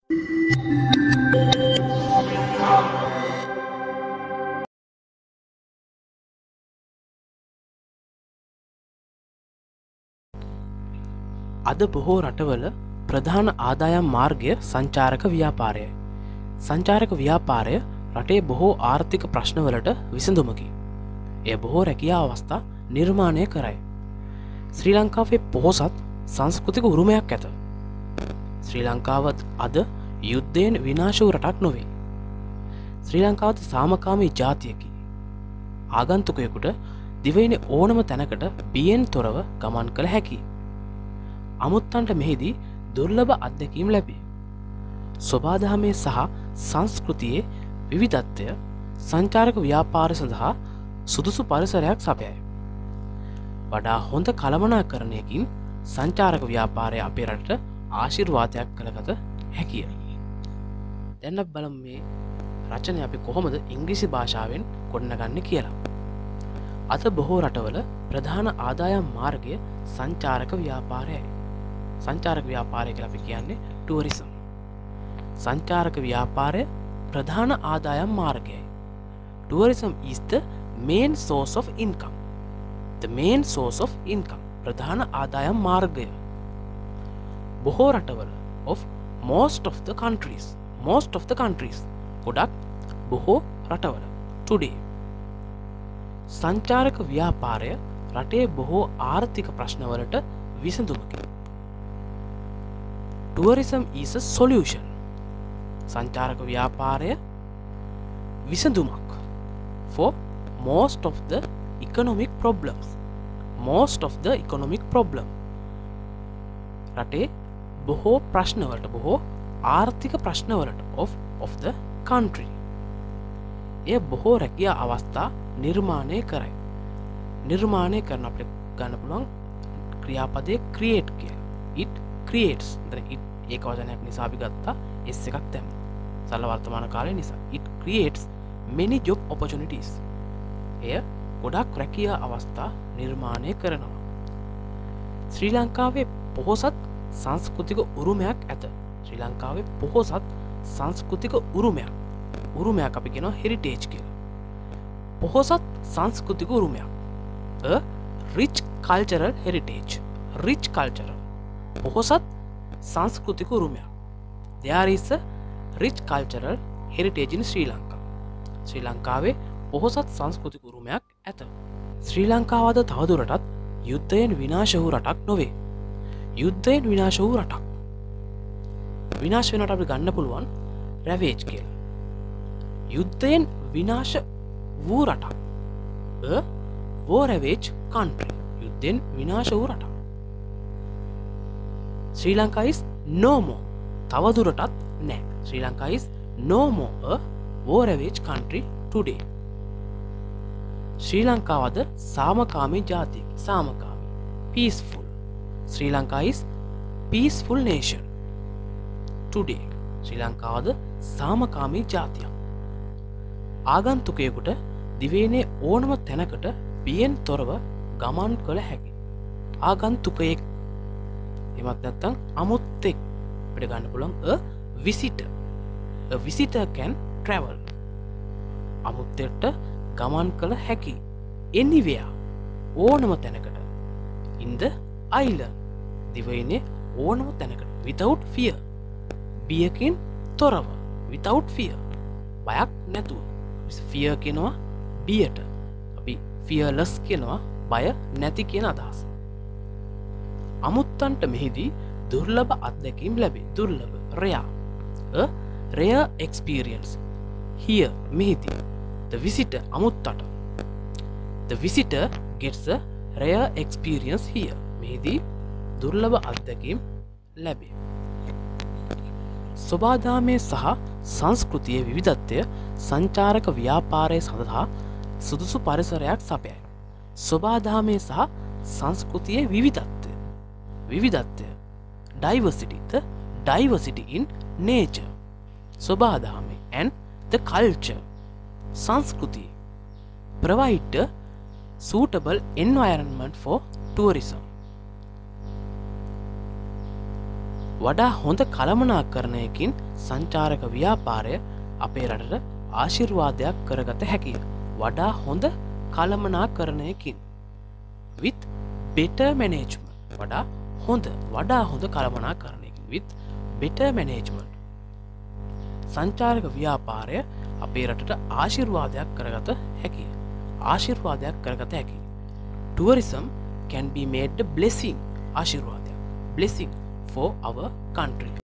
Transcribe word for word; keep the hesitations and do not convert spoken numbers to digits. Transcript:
අද බොහෝ රටවල ප්‍රධාන ආදායම් මාර්ගය සංචාරක ව්‍යාපාරයයි. සංචාරක ව්‍යාපාරය රටේ බොහෝ ආර්ථික ප්‍රශ්නවලට විසඳුමකි. එය බොහෝ රැකියා අවස්ථා නිර්මාණය කරයි. ශ්‍රී ලංකාවේ පොහොසත් සංස්කෘතික උරුමයක් ඇත. ශ්‍රී ලංකාවත් අද යුද්ධයෙන් විනාශ වූ රටක් නොවේ. ශ්‍රී ලංකාවත් සාමකාමී ජාතියකි. ආගන්තුකයෙකුට දිවයිනේ ඕනම තැනකට බියෙන් තොරව ගමන් කළ හැකියි. අමුත්තන්ට මෙහිදී දුර්ලභ අත්දැකීම් ලැබේ. සොබාදහමේ සහ සංස්කෘතියේ විවිධත්වය සංචාරක ව්‍යාපාර සඳහා සුදුසු පරිසරයක් සපයයි. වඩා හොඳ කළමනාකරණයකින් සංචාරක ව්‍යාපාරය අපේ රටට ආශිර්වාදයක් කළගත හැකිය. දැන් අපි බලමු මේ රචනය අපි කොහොමද ඉංග්‍රීසි භාෂාවෙන් ගොඩනගන්නේ කියලා. අද බොහෝ රටවල ප්‍රධාන ආදායම් මාර්ගය සංචාරක ව්‍යාපාරයයි. සංචාරක ව්‍යාපාරය කියලා අපි කියන්නේ ටුවරිසම්. සංචාරක ව්‍යාපාරය ප්‍රධාන ආදායම් මාර්ගයයි. Tourism is the main source of income. The main source of income. ප්‍රධාන ආදායම් මාර්ගය. බොහෝ රටවල of most of the countries. Most of the countries. ගොඩක් බොහෝ රටවල. Today. සංචාරක ව්‍යාපාරය රටේ බොහෝ ආර්ථික ප්‍රශ්නවලට විසඳුමකි. Tourism is a solution. සංචාරක ව්‍යාපාරය විසඳුමක් for most of the economic problems. Most of the economic problem. රටේ බොහෝ ප්‍රශ්නවලට බොහෝ ආර්ථික ප්‍රශ්නවලට of of the country. එය බොහෝ රැකියා අවස්ථා නිර්මාණය කරයි. නිර්මාණය කරන අපිට ගන්න පුළුවන් ක්‍රියාපදයේ create කියලා. It creates. දැන් it ඒක වචනයක් නිසා අපි ගත්තා s එකක් දැම්මා. සරල වර්තමාන කාලය නිසා. It creates many job opportunities. එය ගොඩක් රැකියා අවස්ථා නිර්මාණය කරනවා. ශ්‍රී ලංකාවේ පොහොසත් සංස්කෘතික උරුමයක් ඇත. ශ්‍රී ලංකාවේ පොහොසත් සංස්කෘතික උරුමයක්. උරුමයක් අපි කියනවා heritage කියලා. පොහොසත් සංස්කෘතික උරුමයක්. A rich cultural heritage. Rich cultural. පොහොසත් සංස්කෘතික උරුමයක්. There is a rich cultural heritage in Sri Lanka. ශ්‍රී ලංකාවේ පොහොසත් සංස්කෘතික උරුමයක් ඇත. ශ්‍රී ලංකාව අද තවදුරටත් යුද්ධයෙන් විනාශ වූ රටක් නොවේ. යුද්ධයෙන් විනාශ වූ රටක්. විනාශ වෙනට අපිට ගන්න පුළුවන් ravage කියලා. යුද්ධයෙන් විනාශ වූ රටක්. A war ravaged country. යුද්ධයෙන් විනාශ වූ රටක්. Sri Lanka is no more. තවදුරටත් නැහැ. Sri Lanka is no more a war ravaged country today. ශ්‍රී ලංකාවද සාමකාමී ජාතියකි. සාමකාමී. Peaceful. Sri Lanka is peaceful nation. Today. ශ්‍රී ලංකාවද සාමකාමී ජාතියක්. ආගන්තුකයෙකුට දිවයිනේ ඕනම තැනකට බියෙන් තොරව ගමන් කළ හැකි. ආගන්තුකයෙක් එමත් නැත්නම් අමුත්තෙක් අපිට ගන්න පුළුවන් a visitor. A visitor can travel. අමුත්තෙක්ට ගමන් කළ හැකි. anywhere ඕනම තැනකට. in the island. දිවයිනේ ඕනම තැනකට. without fear. බියකින් තොරව. without fear. බයක් නැතුව. fear කියනවා බියට. අපි fearless කියනවා බය නැති කියන අදහස. අමුත්තන්ට මෙහිදී දුර්ලභ අත්දැකීම් ලැබේ. දුර්ලභ rare. A rare experience. Here මෙහිදී the visitor අමුත්තට. The visitor gets a rare experience here. මෙහිදී දුර්ලභ අත්දැකීම් ලැබේ. සොබාදාමේ සහ සංස්කෘතියේ විවිධත්වය සංචාරක ව්‍යාපාරය සඳහා සුදුසු පරිසරයක් සපයයි. සොබාදාමේ සහ සංස්කෘතියේ විවිධත්වය. විවිධත්වය. Diversity. The diversity in nature. සොබාදාමේ and the culture. Sanskriti provide a suitable environment for tourism. වඩා හොඳ කළමනාකරණයකින් සංචාරක ව්‍යාපාරය අපේ රටට ආශිර්වාදයක් කරගත හැකිය. වඩා හොඳ කළමනාකරණයකින් with better management. වඩා හොඳ වඩා හොඳ කළමනාකරණයකින් with better management. සංචාරක ව්‍යාපාරය අපේ රටට ආශිර්වාදයක් කරගත හැකිය. ආශිර්වාදයක් කරගත හැකියි. Tourism can be made a blessing. ආශිර්වාදයක්. Blessing for our country.